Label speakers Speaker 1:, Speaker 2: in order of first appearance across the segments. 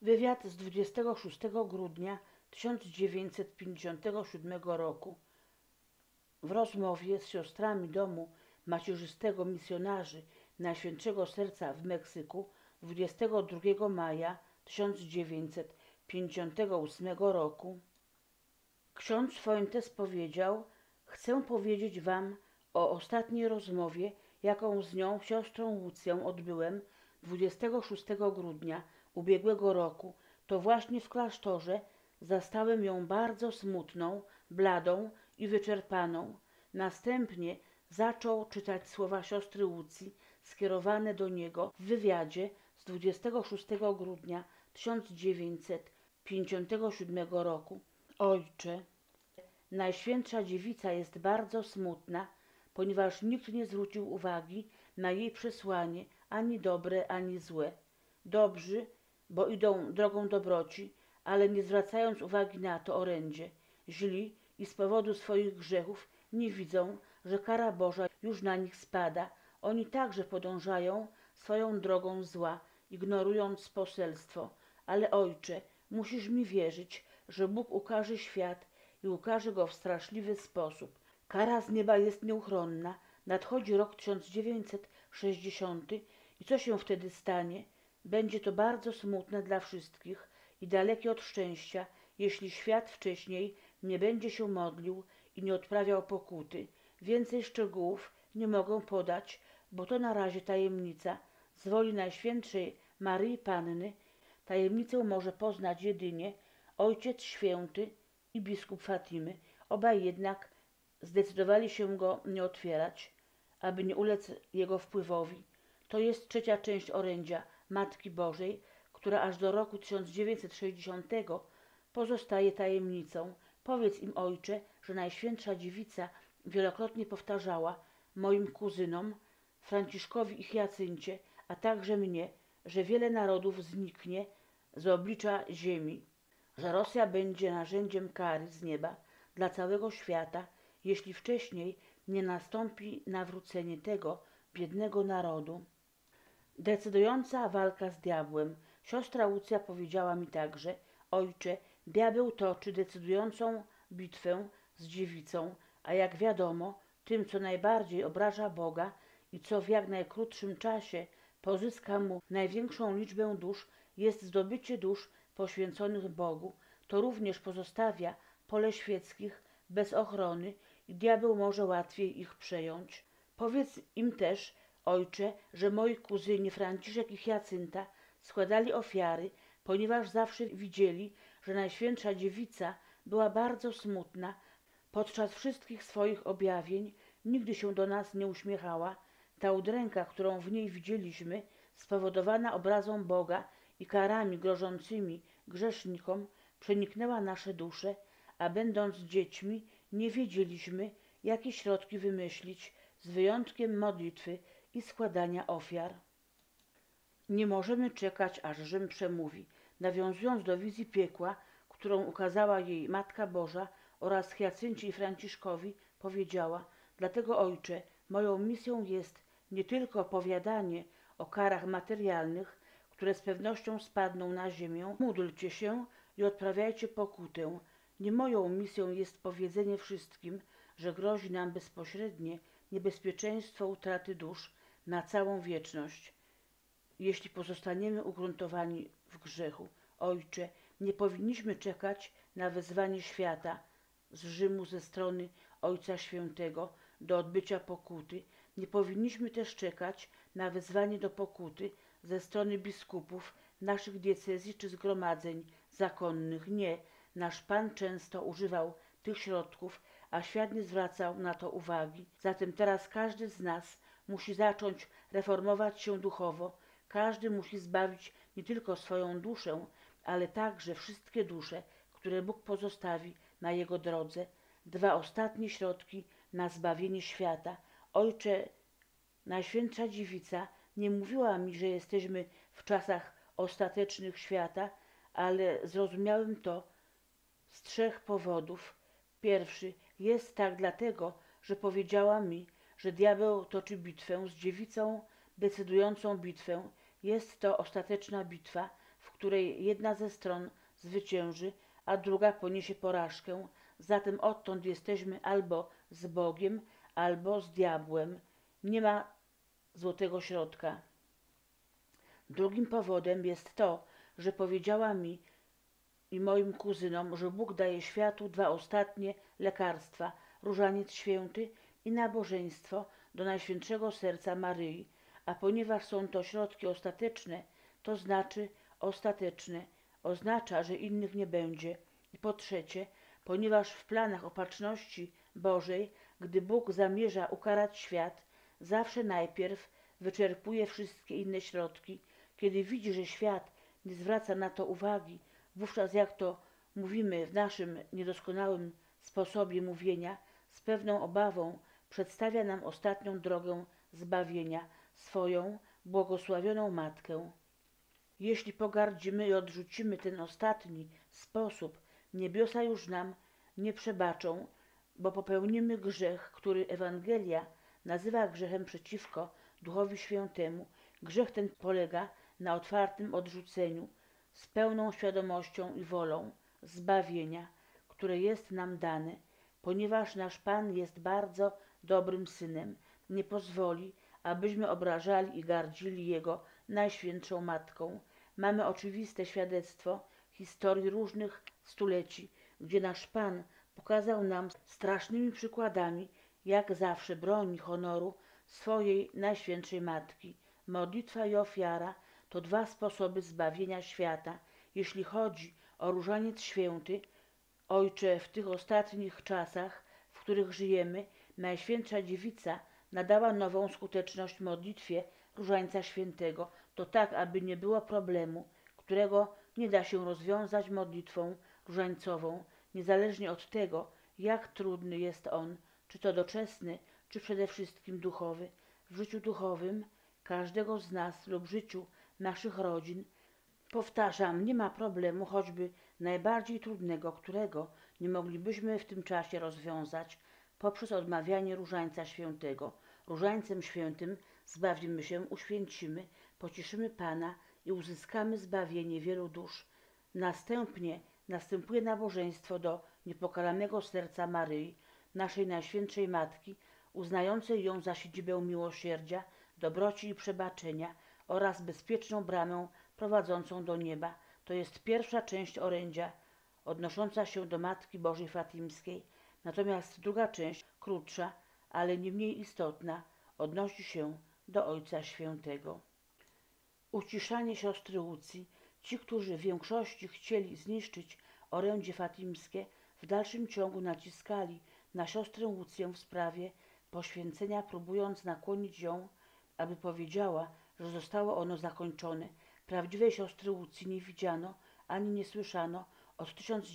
Speaker 1: Wywiad z 26 grudnia 1957 roku. W rozmowie z siostrami Domu Macierzystego Misjonarzy Najświętszego Serca w Meksyku 22 maja 1958 roku ksiądz Fuentes powiedział: chcę powiedzieć wam o ostatniej rozmowie, jaką z nią siostrą Łucją odbyłem 26 grudnia ubiegłego roku. To właśnie w klasztorze zastałem ją bardzo smutną, bladą i wyczerpaną. Następnie zaczął czytać słowa siostry Łucji skierowane do niego w wywiadzie z 26 grudnia 1957 roku. Ojcze, Najświętsza Dziewica jest bardzo smutna, ponieważ nikt nie zwrócił uwagi na jej przesłanie, ani dobre, ani złe. Dobrzy, bo idą drogą dobroci, ale nie zwracając uwagi na to orędzie. Źli i z powodu swoich grzechów nie widzą, że kara Boża już na nich spada. Oni także podążają swoją drogą zła, ignorując poselstwo. Ale Ojcze, musisz mi wierzyć, że Bóg ukaże świat i ukaże go w straszliwy sposób. Kara z nieba jest nieuchronna. Nadchodzi rok 1960 i co się wtedy stanie? Będzie to bardzo smutne dla wszystkich i dalekie od szczęścia, jeśli świat wcześniej nie będzie się modlił i nie odprawiał pokuty. Więcej szczegółów nie mogę podać, bo to na razie tajemnica. Z woli Najświętszej Maryi Panny tajemnicę może poznać jedynie Ojciec Święty i biskup Fatimy. Obaj jednak zdecydowali się go nie otwierać, aby nie ulec jego wpływowi. To jest trzecia część orędzia Matki Bożej, która aż do roku 1960 pozostaje tajemnicą. Powiedz im, Ojcze, że Najświętsza Dziewica wielokrotnie powtarzała moim kuzynom, Franciszkowi i Hiacyncie, a także mnie, że wiele narodów zniknie z oblicza ziemi, że Rosja będzie narzędziem kary z nieba dla całego świata, jeśli wcześniej nie nastąpi nawrócenie tego biednego narodu. Decydująca walka z diabłem. Siostra Łucja powiedziała mi także: Ojcze, diabeł toczy decydującą bitwę z dziewicą, a jak wiadomo, tym, co najbardziej obraża Boga i co w jak najkrótszym czasie pozyska mu największą liczbę dusz, jest zdobycie dusz poświęconych Bogu. To również pozostawia pole świeckich bez ochrony i diabeł może łatwiej ich przejąć. Powiedz im też, Ojcze, że moi kuzyni Franciszek i Hiacynta składali ofiary, ponieważ zawsze widzieli, że Najświętsza Dziewica była bardzo smutna. Podczas wszystkich swoich objawień nigdy się do nas nie uśmiechała. Ta udręka, którą w niej widzieliśmy, spowodowana obrazą Boga i karami grożącymi grzesznikom, przeniknęła nasze dusze, a będąc dziećmi nie wiedzieliśmy, jakie środki wymyślić, z wyjątkiem modlitwy i składania ofiar. Nie możemy czekać, aż Rzym przemówi. Nawiązując do wizji piekła, którą ukazała jej Matka Boża oraz Hiacyncie i Franciszkowi, powiedziała: dlatego, Ojcze, moją misją jest nie tylko opowiadanie o karach materialnych, które z pewnością spadną na ziemię. Módlcie się i odprawiajcie pokutę. Nie moją misją jest powiedzenie wszystkim, że grozi nam bezpośrednie niebezpieczeństwo utraty dusz na całą wieczność, jeśli pozostaniemy ugruntowani w grzechu. Ojcze, nie powinniśmy czekać na wezwanie świata z Rzymu ze strony Ojca Świętego do odbycia pokuty. Nie powinniśmy też czekać na wezwanie do pokuty ze strony biskupów naszych diecezji czy zgromadzeń zakonnych. Nie, nasz Pan często używał tych środków, a świat nie zwracał na to uwagi. Zatem teraz każdy z nas musi zacząć reformować się duchowo. Każdy musi zbawić nie tylko swoją duszę, ale także wszystkie dusze, które Bóg pozostawi na jego drodze. Dwa ostatnie środki na zbawienie świata. Ojcze, Najświętsza Dziewica nie mówiła mi, że jesteśmy w czasach ostatecznych świata, ale zrozumiałem to z trzech powodów. Pierwszy, jest tak dlatego, że powiedziała mi, że diabeł toczy bitwę z dziewicą, decydującą bitwę. Jest to ostateczna bitwa, w której jedna ze stron zwycięży, a druga poniesie porażkę. Zatem odtąd jesteśmy albo z Bogiem, albo z diabłem. Nie ma złotego środka. Drugim powodem jest to, że powiedziała mi i moim kuzynom, że Bóg daje światu dwa ostatnie lekarstwa: różaniec święty i nabożeństwo do Najświętszego Serca Maryi, a ponieważ są to środki ostateczne, to znaczy ostateczne, oznacza, że innych nie będzie. I po trzecie, ponieważ w planach opatrzności Bożej, gdy Bóg zamierza ukarać świat, zawsze najpierw wyczerpuje wszystkie inne środki. Kiedy widzi, że świat nie zwraca na to uwagi, wówczas, jak to mówimy w naszym niedoskonałym sposobie mówienia, z pewną obawą przedstawia nam ostatnią drogę zbawienia, swoją błogosławioną Matkę. Jeśli pogardzimy i odrzucimy ten ostatni sposób, niebiosa już nam nie przebaczą, bo popełnimy grzech, który Ewangelia nazywa grzechem przeciwko Duchowi Świętemu. Grzech ten polega na otwartym odrzuceniu z pełną świadomością i wolą zbawienia, które jest nam dane, ponieważ nasz Pan jest bardzo dobrym Synem. Nie pozwoli, abyśmy obrażali i gardzili Jego Najświętszą Matką. Mamy oczywiste świadectwo historii różnych stuleci, gdzie nasz Pan pokazał nam strasznymi przykładami, jak zawsze broni honoru swojej Najświętszej Matki. Modlitwa i ofiara to dwa sposoby zbawienia świata. Jeśli chodzi o różaniec święty, Ojcze, w tych ostatnich czasach, w których żyjemy, Najświętsza Dziewica nadała nową skuteczność modlitwie Różańca Świętego. To tak, aby nie było problemu, którego nie da się rozwiązać modlitwą różańcową, niezależnie od tego, jak trudny jest on, czy to doczesny, czy przede wszystkim duchowy. W życiu duchowym każdego z nas lub życiu naszych rodzin, powtarzam, nie ma problemu, choćby najbardziej trudnego, którego nie moglibyśmy w tym czasie rozwiązać poprzez odmawianie Różańca Świętego. Różańcem Świętym zbawimy się, uświęcimy, pocieszymy Pana i uzyskamy zbawienie wielu dusz. Następnie następuje nabożeństwo do Niepokalanego Serca Maryi, naszej Najświętszej Matki, uznającej ją za siedzibę miłosierdzia, dobroci i przebaczenia oraz bezpieczną bramę prowadzącą do nieba. To jest pierwsza część orędzia odnosząca się do Matki Bożej Fatimskiej. Natomiast druga część, krótsza, ale nie mniej istotna, odnosi się do Ojca Świętego. Uciszanie siostry Łucji. Ci, którzy w większości chcieli zniszczyć orędzie fatimskie, w dalszym ciągu naciskali na siostrę Łucję w sprawie poświęcenia, próbując nakłonić ją, aby powiedziała, że zostało ono zakończone. Prawdziwej siostry Łucji nie widziano ani nie słyszano od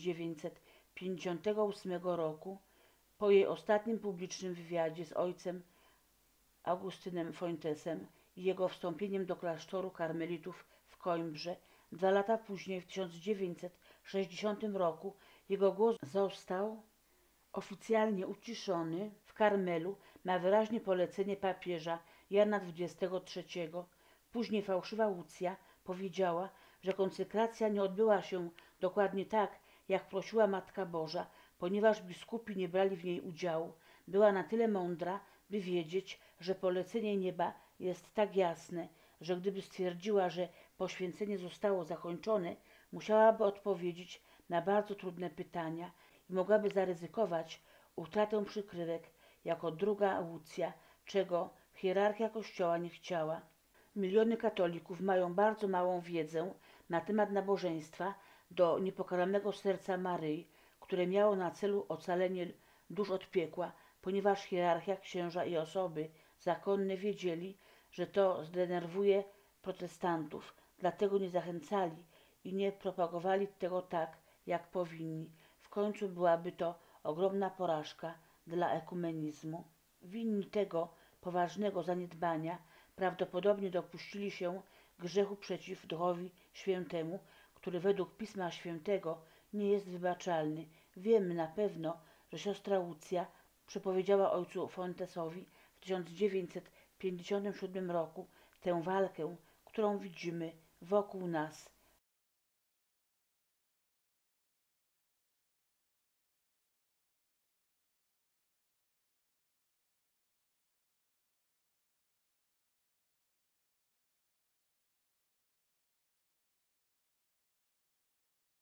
Speaker 1: 1958 roku, po jej ostatnim publicznym wywiadzie z ojcem Augustynem Fuentesem i jego wstąpieniem do klasztoru karmelitów w Coimbrze. 2 lata później, w 1960 roku, jego głos został oficjalnie uciszony w Karmelu na wyraźne polecenie papieża Jana XXIII. Później fałszywa Łucja powiedziała, że konsekracja nie odbyła się dokładnie tak, jak prosiła Matka Boża, ponieważ biskupi nie brali w niej udziału. Była na tyle mądra, by wiedzieć, że polecenie nieba jest tak jasne, że gdyby stwierdziła, że poświęcenie zostało zakończone, musiałaby odpowiedzieć na bardzo trudne pytania i mogłaby zaryzykować utratę przykrywek jako druga Łucja, czego hierarchia Kościoła nie chciała. Miliony katolików mają bardzo małą wiedzę na temat nabożeństwa do Niepokalanego Serca Maryi, które miało na celu ocalenie dusz od piekła, ponieważ hierarchia, księża i osoby zakonne wiedzieli, że to zdenerwuje protestantów, dlatego nie zachęcali i nie propagowali tego tak, jak powinni. W końcu byłaby to ogromna porażka dla ekumenizmu. Winni tego poważnego zaniedbania prawdopodobnie dopuścili się grzechu przeciw Duchowi Świętemu, który według Pisma Świętego nie jest wybaczalny. Wiemy na pewno, że siostra Łucja przepowiedziała ojcu Fuentesowi w 1957 roku tę walkę, którą widzimy wokół nas.